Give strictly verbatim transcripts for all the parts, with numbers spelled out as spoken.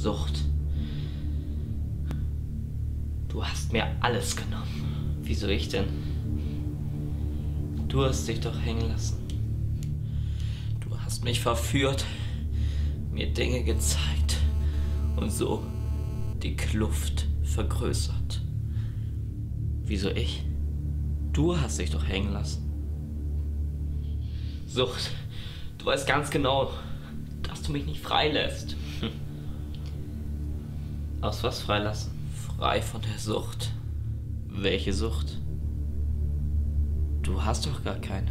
Sucht. Du hast mir alles genommen. Wieso ich denn? Du hast dich doch hängen lassen. Du hast mich verführt, mir Dinge gezeigt und so die Kluft vergrößert. Wieso ich? Du hast dich doch hängen lassen. Sucht, du weißt ganz genau, dass du mich nicht freilässt. Hm. Aus was freilassen? Frei von der Sucht. Welche Sucht? Du hast doch gar keine.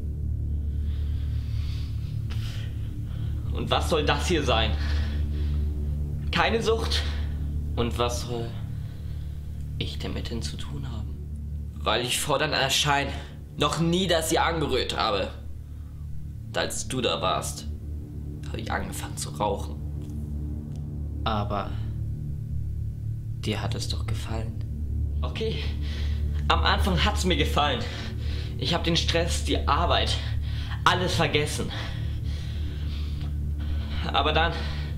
Und was soll das hier sein? Keine Sucht? Und was soll ich damit denn zu tun haben? Weil ich vor deinem Erscheinen noch nie das Jahr angerührt habe. Und als du da warst, habe ich angefangen zu rauchen. Aber dir hat es doch gefallen. Okay, am Anfang hat es mir gefallen. Ich habe den Stress, die Arbeit, alles vergessen. Aber dann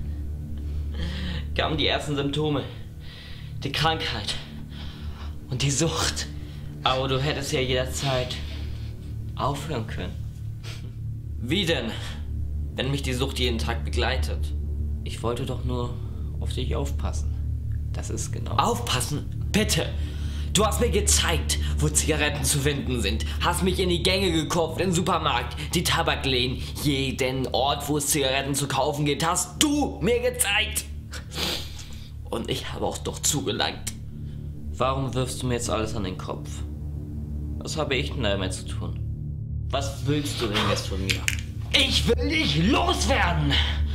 kamen die ersten Symptome. Die Krankheit und die Sucht. Aber du hättest ja jederzeit aufhören können. Wie denn, wenn mich die Sucht jeden Tag begleitet? Ich wollte doch nur auf dich aufpassen. Das ist genau... Aufpassen? Bitte! Du hast mir gezeigt, wo Zigaretten zu finden sind. Hast mich in die Gänge gekauft, den Supermarkt, die Tabakläden, jeden Ort, wo es Zigaretten zu kaufen gibt, hast du mir gezeigt. Und ich habe auch doch zugelangt. Warum wirfst du mir jetzt alles an den Kopf? Was habe ich denn damit zu tun? Was willst du denn jetzt von mir? Ich will dich loswerden!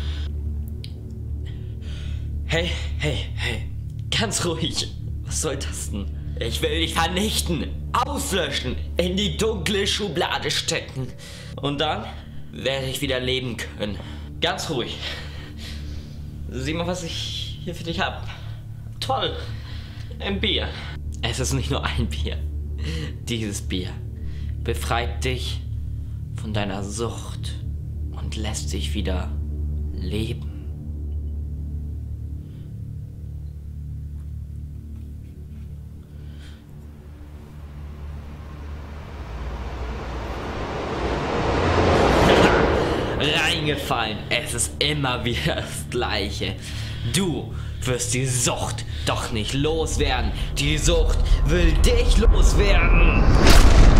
Hey, hey, hey, ganz ruhig. Was soll das denn? Ich will dich vernichten, auslöschen, in die dunkle Schublade stecken. Und dann werde ich wieder leben können. Ganz ruhig. Sieh mal, was ich hier für dich hab. Toll. Ein Bier. Es ist nicht nur ein Bier. Dieses Bier befreit dich von deiner Sucht und lässt dich wieder leben. Reingefallen. Es ist immer wieder das Gleiche. Du wirst die Sucht doch nicht loswerden. Die Sucht will dich loswerden.